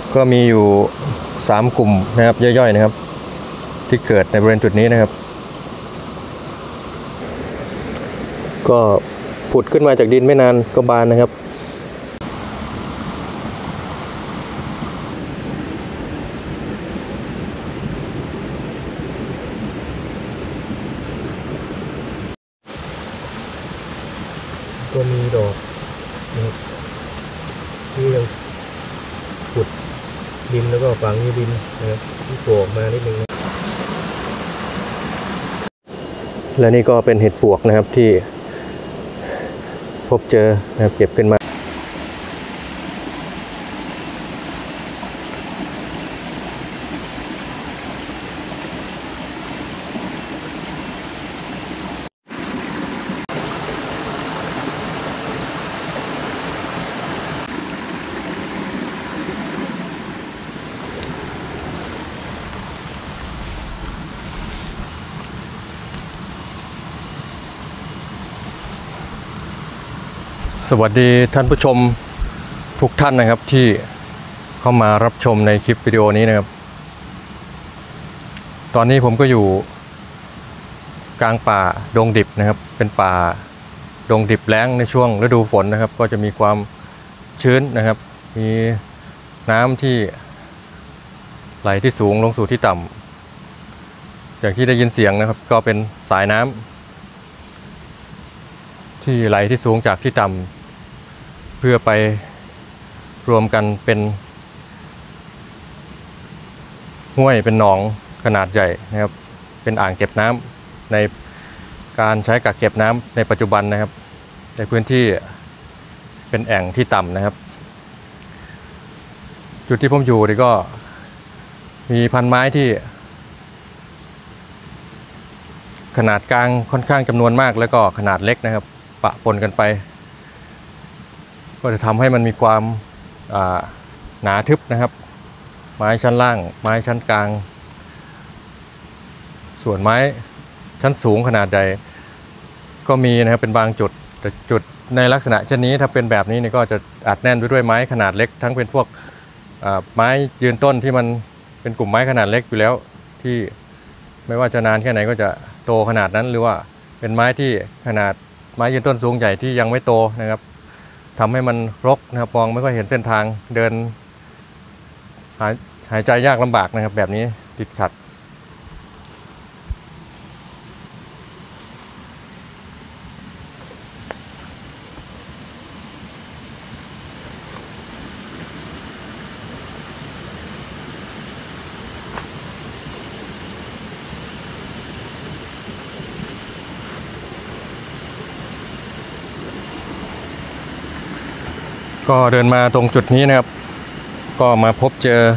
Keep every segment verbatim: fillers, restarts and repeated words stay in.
ก็มีอยู่สามกลุ่มนะครับย่อยๆนะครับที่เกิดในบริเวณจุดนี้นะครับก็ผุดขึ้นมาจากดินไม่นานก็บานนะครับก็มีดอกนะครับที่ยังขุดดินแล้วก็ฝังอยู่ดินนะครับที่โผล่ออกมานิดนึงนะและนี่ก็เป็นเห็ดปวกนะครับที่พบเจอนะครับเก็บขึ้นมาสวัสดีท่านผู้ชมทุกท่านนะครับที่เข้ามารับชมในคลิปวิดีโอนี้นะครับตอนนี้ผมก็อยู่กลางป่าดงดิบนะครับเป็นป่าดงดิบแล้งในช่วงฤดูฝนนะครับก็จะมีความชื้นนะครับมีน้ำที่ไหลที่สูงลงสู่ที่ต่ำอย่างที่ได้ยินเสียงนะครับก็เป็นสายน้ำที่ไหลที่สูงจากที่ต่ำเพื่อไปรวมกันเป็นห้วยเป็นหนองขนาดใหญ่นะครับเป็นอ่างเก็บน้ำในการใช้กักเก็บน้ำในปัจจุบันนะครับในพื้นที่เป็นแอ่งที่ต่ำนะครับจุดที่ผมอยู่นี่ก็มีพันไม้ที่ขนาดกลางค่อนข้างจำนวนมากแล้วก็ขนาดเล็กนะครับปะปนกันไปก็จะทำให้มันมีความหนาทึบนะครับไม้ชั้นล่างไม้ชั้นกลางส่วนไม้ชั้นสูงขนาดใหญ่ก็มีนะครับเป็นบางจุดแต่จุดในลักษณะเช่นนี้ถ้าเป็นแบบนี้นี่ก็จะอัดแน่นไปด้วยไม้ขนาดเล็กทั้งเป็นพวกไม้ยืนต้นที่มันเป็นกลุ่มไม้ขนาดเล็กอยู่แล้วที่ไม่ว่าจะนานแค่ไหนก็จะโตขนาดนั้นหรือว่าเป็นไม้ที่ขนาดไม้ยืนต้นสูงใหญ่ที่ยังไม่โตนะครับทำให้มันรกนะครับมองไม่ค่อยเห็นเส้นทางเดินหายหายใจยากลำบากนะครับแบบนี้ติดขัดก็เดินมาตรงจุดนี้นะครับก็มาพบเจอ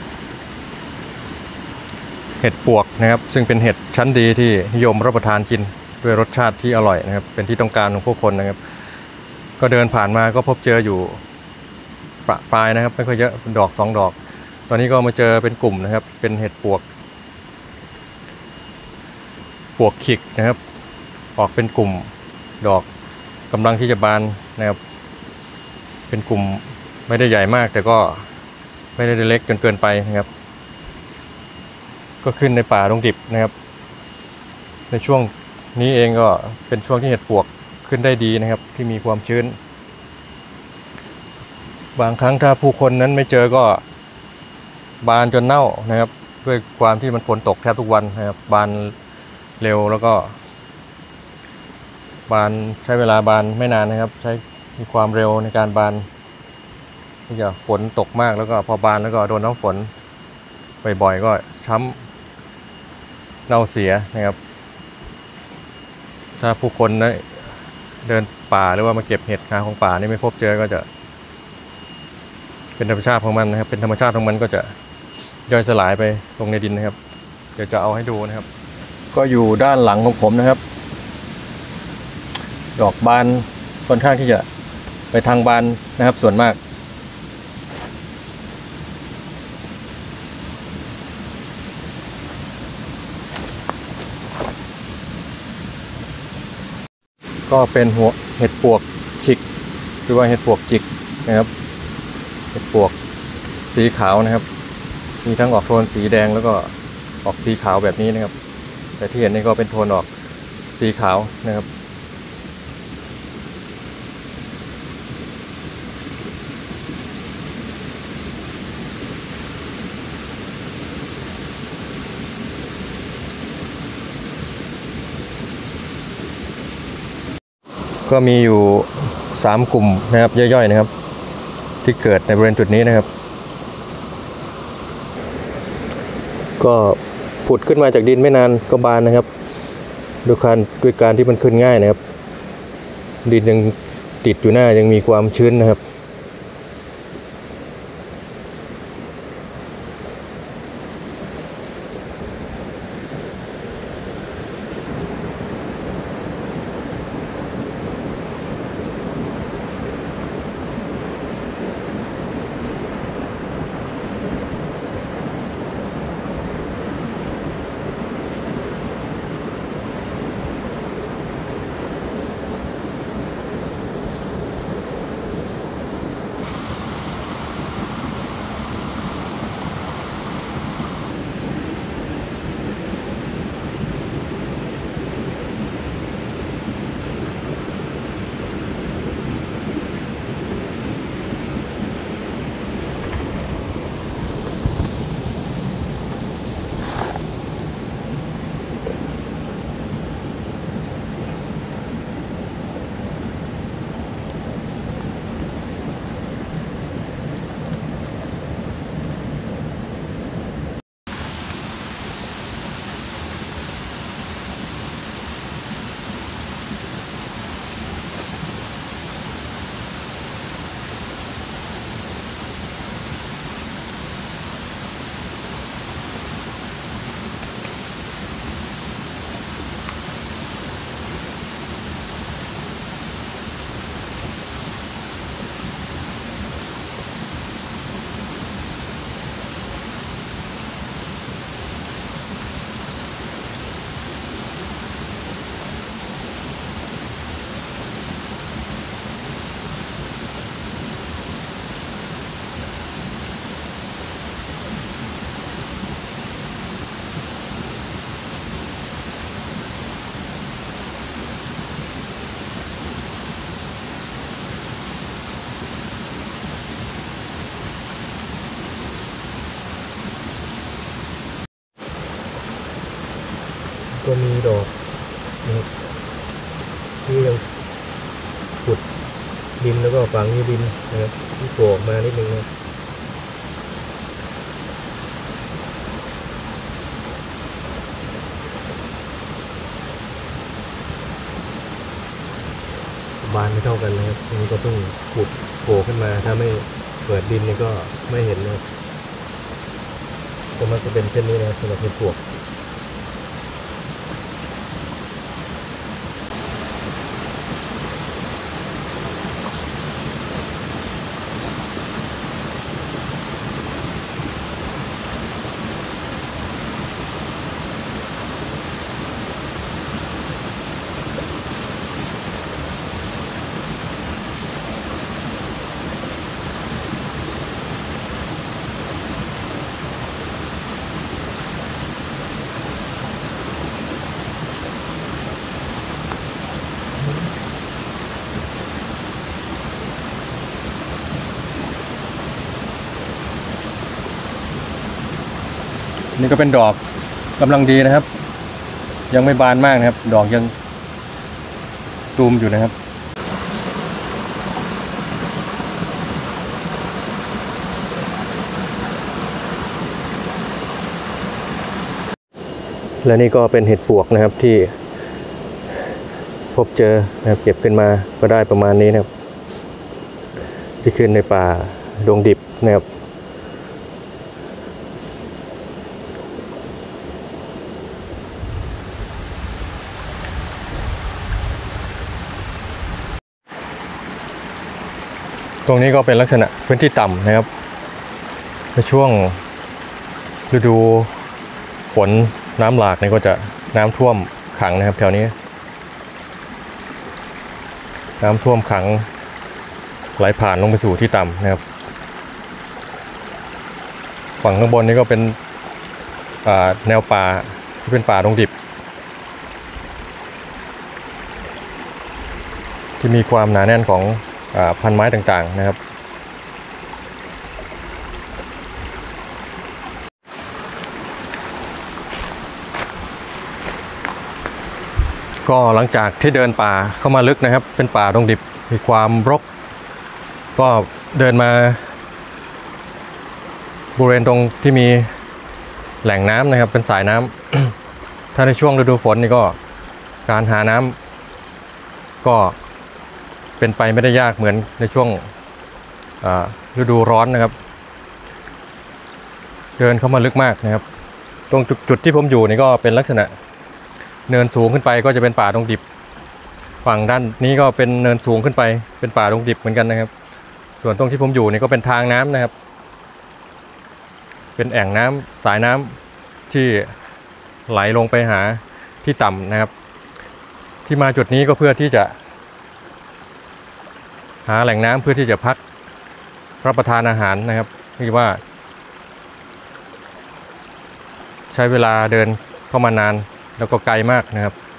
เห็ดปวกนะครับซึ่งเป็นเห็ดชั้นดีที่นิยมรับประทานกินด้วยรสชาติที่อร่อยนะครับเป็นที่ต้องการของผู้คนนะครับก็เดินผ่านมาก็พบเจออยู่ประปรายนะครับไม่ค่อยเยอะดอกสองดอกตอนนี้ก็มาเจอเป็นกลุ่มนะครับเป็นเห็ดปวกปวกขิกนะครับออกเป็นกลุ่มดอกกำลังที่จะบานนะครับเป็นกลุ่มไม่ได้ใหญ่มากแต่ก็ไม่ได้เล็กจนเกินไปนะครับก็ขึ้นในป่าดงดิบนะครับในช่วงนี้เองก็เป็นช่วงที่เห็ดปวกขึ้นได้ดีนะครับที่มีความชื้นบางครั้งถ้าผู้คนนั้นไม่เจอก็บานจนเน่านะครับด้วยความที่มันฝนตกแทบทุกวันนะครับบานเร็วแล้วก็บานใช้เวลาบานไม่นานนะครับใช้มีความเร็วในการบานที่จะฝนตกมากแล้วก็พอบานแล้วก็โดนน้ำฝนบ่อยๆก็ช้ำเน่าเสียนะครับถ้าผู้คนนะเดินป่าหรือว่ามาเก็บเห็ดหาของป่านี่ไม่พบเจอก็จะเป็นธรรมชาติของมันนะครับเป็นธรรมชาติของมันก็จะย่อยสลายไปลงในดินนะครับเดี๋ยวจะเอาให้ดูนะครับก็อยู่ด้านหลังของผมนะครับดอกบานค่อนข้างที่จะไปทางบานนะครับส่วนมากก็เป็นหัวเห็ดปวกฉิกหรือว่าเห็ดปวกจิกนะครับเห็ดปวกสีขาวนะครับมีทั้งออกโทนสีแดงแล้วก็ออกสีขาวแบบนี้นะครับแต่ที่เห็นนี่ก็เป็นโทนออกสีขาวนะครับก็มีอยู่สามกลุ่มนะครับย่อยๆนะครับที่เกิดในบริเวณจุดนี้นะครับก็ผุดขึ้นมาจากดินไม่นานก็บานนะครับด้วยการด้วยการที่มันขึ้นง่ายนะครับดินยังติดอยู่หน้ายังมีความชื้นนะครับก็มีดอกนะครับที่ยังขุดดินแล้วก็ฝังอยู่ดินนะครับที่โผล่ออกมานิดนึงนะบานไม่เท่ากันนะครับนี่ก็ต้องขุดโผล่ขึ้นมาถ้าไม่เปิดดินนี่ก็ไม่เห็นนะก็มันจะเป็นเช่นนี้นะสำหรับเห็ดปวกนี่ก็เป็นดอกกำลังดีนะครับยังไม่บานมากนะครับดอกยังตูมอยู่นะครับและนี่ก็เป็นเห็ดปวกนะครับที่พบเจอนะครับเก็บขึ้นมาก็ได้ประมาณนี้นะครับที่ขึ้นในป่าดงดิบนะครับตรงนี้ก็เป็นลักษณะพื้นที่ต่ำนะครับในช่วงฤดูฝนน้ำหลากนี่ก็จะน้ำท่วมขังนะครับแถวนี้น้ำท่วมขังไหลผ่านลงไปสู่ที่ต่ำนะครับฝั่งข้างบนนี้ก็เป็นแนวป่าที่เป็นป่าดงดิบที่มีความหนาแน่นของพันไม้ต่างๆนะครับก็หลังจากที่เดินป่าเข้ามาลึกนะครับเป็นป่าดงดิบมีความรกก็เดินมาบริเวณตรงที่มีแหล่งน้ำนะครับเป็นสายน้ำ ถ้าในช่วงฤดูฝนนี่ก็การหาน้ำก็เป็นไปไม่ได้ยากเหมือนในช่วงฤดูร้อนนะครับเดินเข้ามาลึกมากนะครับตรงจุดจุดที่ผมอยู่นี่ก็เป็นลักษณะเนินสูงขึ้นไปก็จะเป็นป่าดงดิบฝั่งด้านนี้ก็เป็นเนินสูงขึ้นไปเป็นป่าดงดิบเหมือนกันนะครับส่วนตรงที่ผมอยู่นี่ก็เป็นทางน้ำนะครับเป็นแอ่งน้ำสายน้ำที่ไหลลงไปหาที่ต่ำนะครับที่มาจุดนี้ก็เพื่อที่จะหาแหล่งน้ำเพื่อที่จะพักรับประทานอาหารนะครับที่ว่าใช้เวลาเดินเข้ามานานแล้วก็ไกลมากนะครับ